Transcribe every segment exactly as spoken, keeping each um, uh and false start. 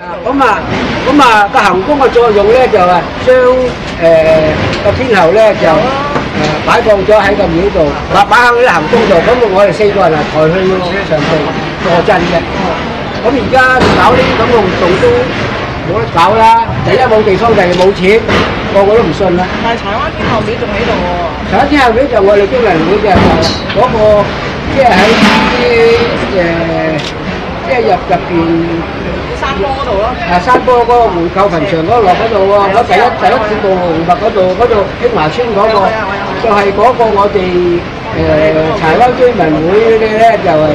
啊，咁啊，咁啊個行宮嘅作用咧就係將誒個天后咧就誒擺放咗喺個廟度，擺擺喺啲行宮度，咁我哋四個人啊抬去上邊坐鎮嘅。咁而家搞呢啲咁嘅活動都冇得搞啦，第一冇地方，第二冇錢，個個都唔信啦。 但係柴灣天后廟仲喺度喎。 柴灣天后廟就我哋工人會嘅，就嗰個即係喺啲誒，即係入入邊。 山坡嗰度咯， 啊山坡嗰個回購墳場嗰度落嗰度喎，嗰第一第一次到紅麥嗰度，嗰度興華村嗰個，就係嗰個我哋誒柴灣居民會嘅咧，就係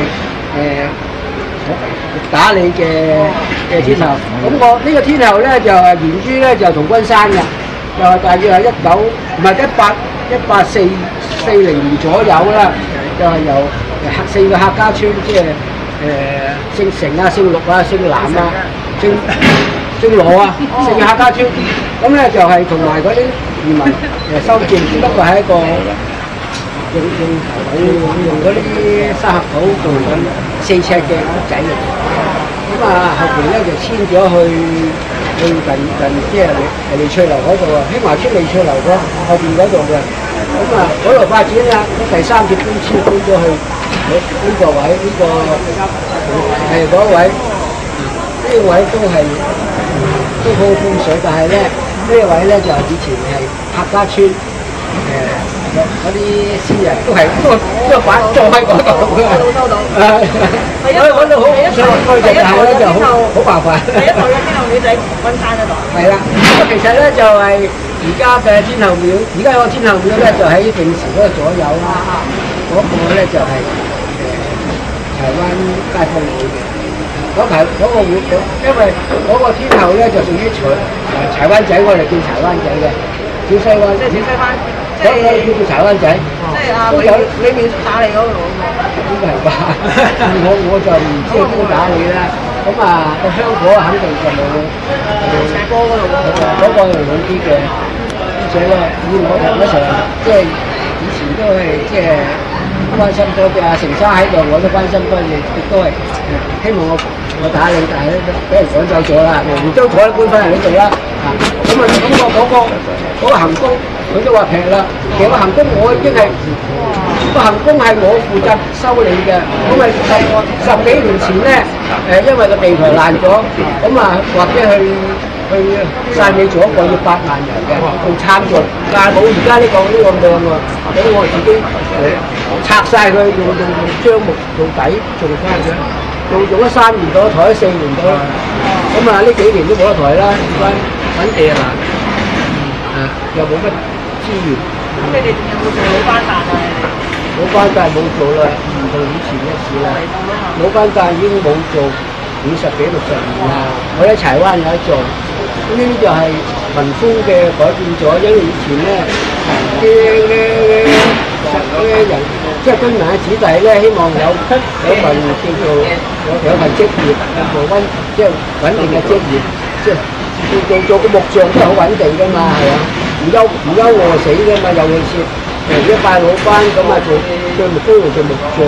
誒打理嘅嘅天后。咁我呢個天后咧就係源於咧就同君山嘅，就係大約係一九唔係一八一八四四零年左右啦，就係由客四個客家村即係。誒、呃、姓成啊、姓陸啊、姓藍啊、姓姓羅啊，四個客家村，咁咧就係同埋嗰啲移民誒修建，只不過係一個用用用用嗰啲沙盒土做緊四尺嘅屋仔嘅，咁啊後邊咧就遷咗去去近近即係利翠樓嗰度啊，興華村利翠樓嗰後邊嗰度嘅，咁啊嗰度發展啦，第三節搬遷搬咗去。呢個位呢、這個係嗰位，呢、這個位都係都好風水，但係咧呢、這個位咧就以前係客家村誒嗰啲私人都係都都擺坐喺嗰度嘅。收到。誒，所以嗰度好想去嘅，但係咧就好好麻煩。 第一代嘅天后廟仔君山嗰度。係啦，咁其實咧就係而家嘅天后廟，而家個天后廟咧就喺定時嗰度左右啦。嗰個咧就係、是。柴灣街坊會嘅，嗰排嗰個會，因為嗰個天后咧就屬於柴誒柴灣仔，我哋叫柴灣仔嘅，小西灣，即係小西灣，嗰個叫做柴灣仔，即係啊，都有呢邊打理嗰度應該係吧？我我就唔知邊個打理啦。咁啊，個香火肯定就冇斜坡嗰度嗰個就好啲嘅，而且咧，以我哋嗰時即係以前都係即係。關心多啲啊！成沙喺度，我都關心多嘢，亦都係希望我我打理，但係咧俾人趕走咗啦，唔將台搬翻嚟呢度啦。啊，咁啊，咁我嗰個嗰個行宮，佢都話平啦。其實個行宮我已經係個行宮係我負責修理嘅。咁啊十十幾年前咧，誒因為個地台爛咗，咁啊或者去去汕尾做一個要八萬人嘅，仲參做，但係冇而家呢個呢個咁喎。咁我自己誒拆晒佢，用用用樟木做底做翻嘅，用用咗三年到，抬咗四年到，咁啊呢幾年都冇得抬啦，而家揾地啊難，啊又冇乜資源。 咁你哋仲有冇做老班誕啊？ 老班誕冇做啦，唔同以前嘅事啦。老班誕已經冇做五十幾六十年啦，我喺柴灣有得做。咁呢啲就係民風嘅改變咗，因為以前咧啲啲啲人即係居民嘅子弟咧，希望有有份叫做有有份職業，有份穩即係穩定嘅職業，即係做做做個木匠都係好穩定㗎嘛，係啊，唔憂唔憂餓死㗎嘛，尤其是誒一拜老班咁啊，做做木工做木匠。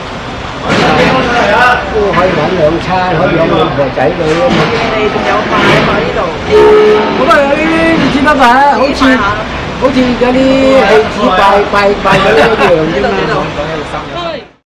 都可以揾兩餐，可以養老婆仔女啊嘛。 你仲有拜喺呢度？ 咁啊，呢啲唔知乜拜啊，好似好似嗰啲戲子拜拜拜嗰啲一樣啫嘛。